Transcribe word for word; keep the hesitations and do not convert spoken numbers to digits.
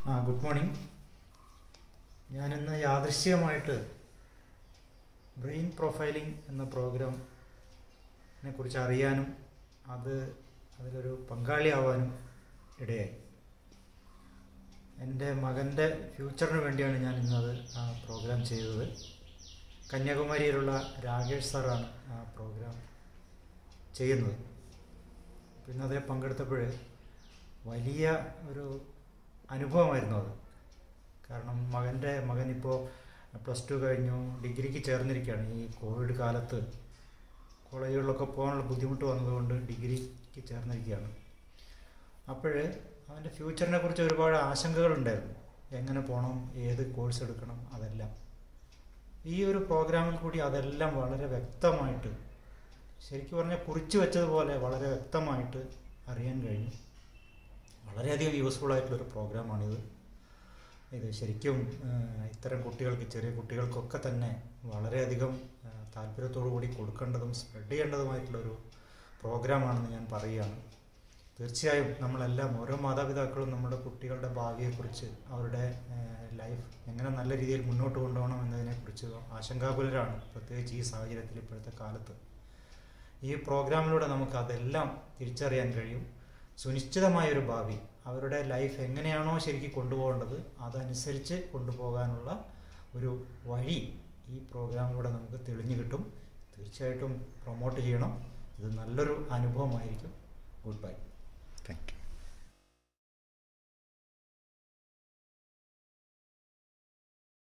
ആ good morning. ഞാനിന്ന് യാദൃശ്ചികമായിട്ട് brain profiling എന്ന പ്രോഗ്രാമിനെ കുറിച്ച് അറിയാനും അത് അതിലൊരു പങ്കാളിയാവാനും ഇടയായി. എൻ്റെ മകൻ്റെ ഫ്യൂച്ചറിന് വേണ്ടിയാണ് ഞാൻ ഇന്നത് ആ പ്രോഗ്രാം ചെയ്തത്. കന്യാകുമാരിയിലുള്ള രാകേഷ് സാറാണ് ആ പ്രോഗ്രാം ചെയ്യുന്നത്. പിന്നെ അതിൽ പങ്കെടുത്തപ്പോൾ വലിയ ഒരു അനുഭവമായിരുന്നു അത്. കാരണം മകൻ്റെ മകനിപ്പോൾ പ്ലസ് ടു കഴിഞ്ഞു, ഡിഗ്രിക്ക് ചേർന്നിരിക്കുകയാണ്. ഈ കോവിഡ് കാലത്ത് കോളേജുകളിലൊക്കെ പോകാനുള്ള ബുദ്ധിമുട്ട് വന്നതുകൊണ്ട് ഡിഗ്രിക്ക് ചേർന്നിരിക്കുകയാണ്. അപ്പോൾ അവൻ്റെ ഫ്യൂച്ചറിനെ കുറിച്ച് ഒരുപാട് ആശങ്കകളുണ്ടായിരുന്നു. എങ്ങനെ പോകണം, ഏത് കോഴ്സ് എടുക്കണം, അതെല്ലാം. ഈ ഒരു പ്രോഗ്രാമിൽ കൂടി അതെല്ലാം വളരെ വ്യക്തമായിട്ട്, ശരിക്കും പറഞ്ഞാൽ കുറിച്ച് വെച്ചതുപോലെ വളരെ വ്യക്തമായിട്ട് അറിയാൻ കഴിഞ്ഞു. വളരെയധികം യൂസ്ഫുൾ ആയിട്ടുള്ളൊരു പ്രോഗ്രാമാണിത്. ഇത് ശരിക്കും ഇത്തരം കുട്ടികൾക്ക്, ചെറിയ കുട്ടികൾക്കൊക്കെ തന്നെ വളരെയധികം താല്പര്യത്തോടു കൂടി കൊടുക്കേണ്ടതും സ്പ്രെഡ് ചെയ്യേണ്ടതുമായിട്ടുള്ളൊരു പ്രോഗ്രാമാണെന്ന് ഞാൻ പറയുകയാണ്. തീർച്ചയായും നമ്മളെല്ലാം, ഓരോ മാതാപിതാക്കളും നമ്മുടെ കുട്ടികളുടെ ഭാവിയെക്കുറിച്ച്, അവരുടെ ലൈഫ് എങ്ങനെ നല്ല രീതിയിൽ മുന്നോട്ട് കൊണ്ടുപോകണം എന്നതിനെക്കുറിച്ച് ആശങ്കാകുലരാണ്, പ്രത്യേകിച്ച് ഈ സാഹചര്യത്തിൽ, ഇപ്പോഴത്തെ കാലത്ത്. ഈ പ്രോഗ്രാമിലൂടെ നമുക്ക് അതെല്ലാം തിരിച്ചറിയാൻ കഴിയും. സുനിശ്ചിതമായൊരു ഭാവി, അവരുടെ ലൈഫ് എങ്ങനെയാണോ ശരിക്കും കൊണ്ടുപോകേണ്ടത് അതനുസരിച്ച് കൊണ്ടുപോകാനുള്ള ഒരു വഴി ഈ പ്രോഗ്രാമിലൂടെ നമുക്ക് തെളിഞ്ഞു കിട്ടും. തീർച്ചയായിട്ടും പ്രൊമോട്ട് ചെയ്യണം. ഇത് നല്ലൊരു അനുഭവമായിരിക്കും. Goodbye. Thank U.